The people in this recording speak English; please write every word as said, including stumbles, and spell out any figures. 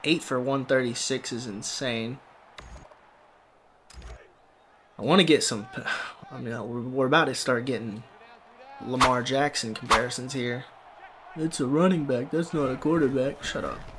eight for one thirty-six is insane. I want to get some, I mean, we're, we're about to start getting Lamar Jackson comparisons here. It's a running back, that's not a quarterback. Shut up.